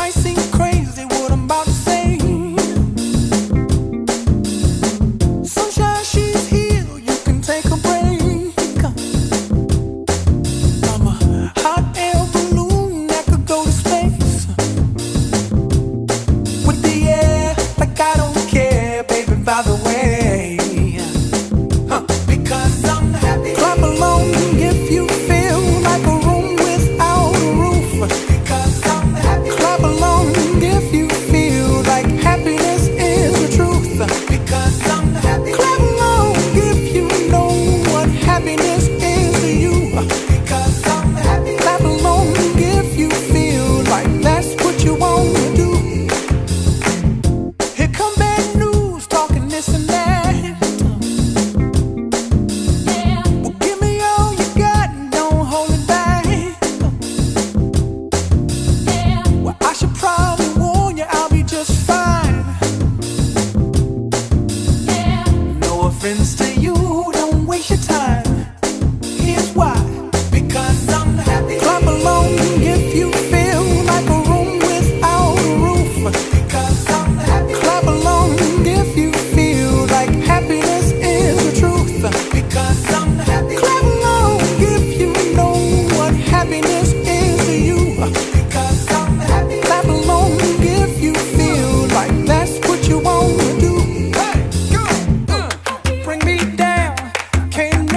might seem crazy what I'm about to say. Sunshine, she's here, you can take a break. I'm a hot air balloon that could go to space. With the air, like I don't care, baby, by the way. Because I'm happy. Clap along if you feel like a room without a roof. Because I'm happy. Clap along if you feel like happiness is the truth. Because I'm happy. Clap along if you know what happiness is to you. Because I'm happy. Clap along if you feel like that's what you want to do. Here come bad news, talking this and that. Friends to you, don't waste your time. Here's why. Because I'm happy. Clap along if you feel like a room without a roof. Because I'm happy. Clap along if you feel like happiness is the truth. Because I'm happy. Clap along if you know what happiness is to you. Because I'm happy. Clap along if you feel like that's what you want to do. Bring me down, can't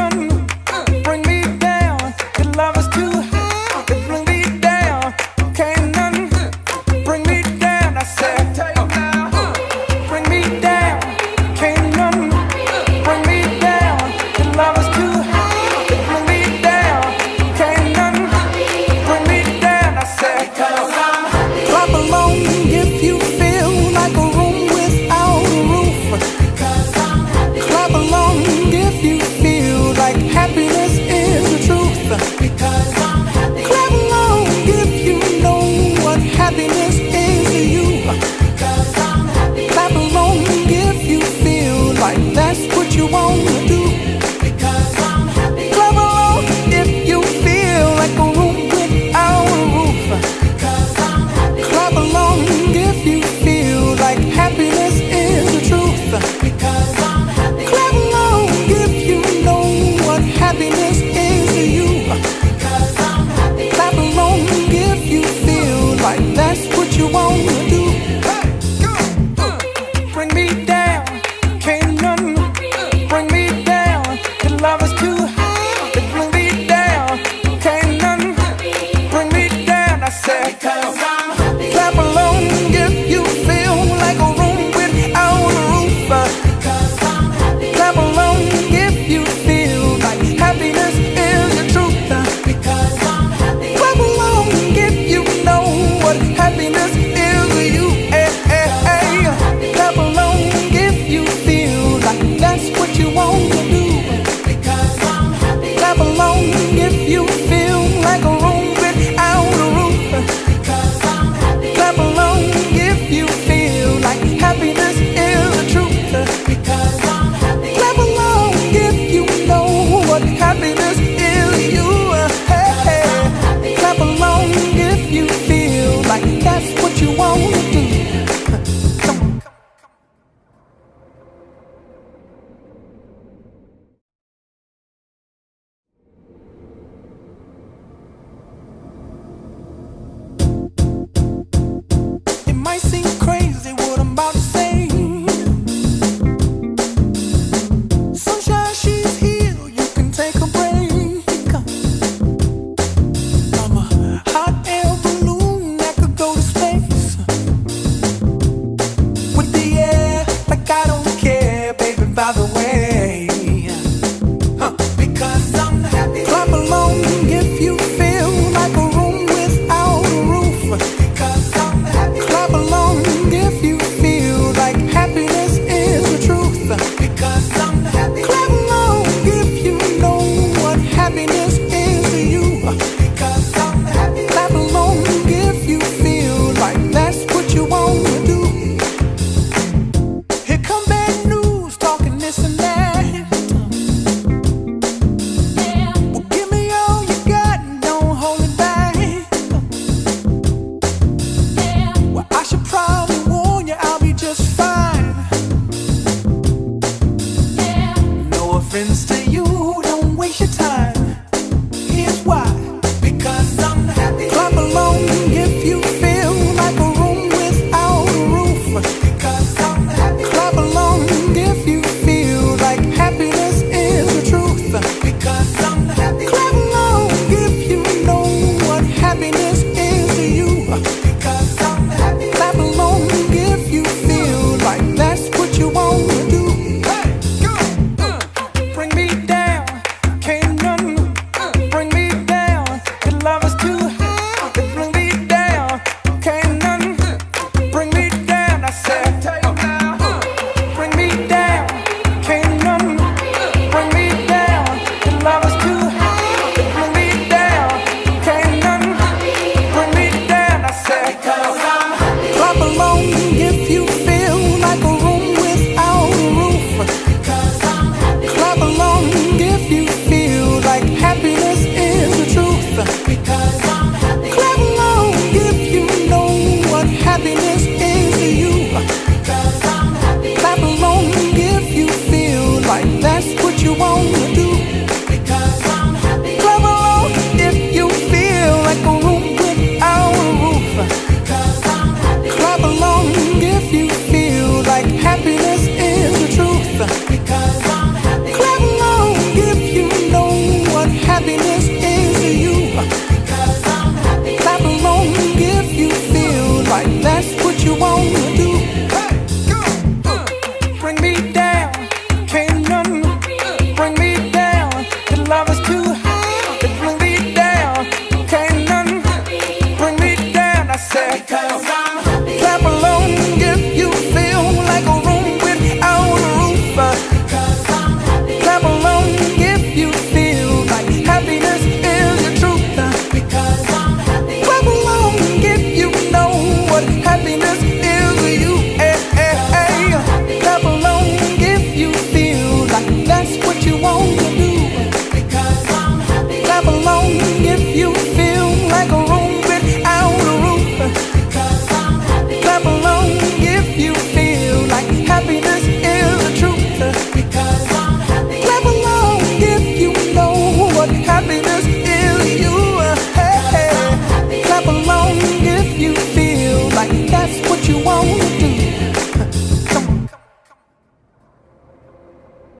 happens to you, don't waste your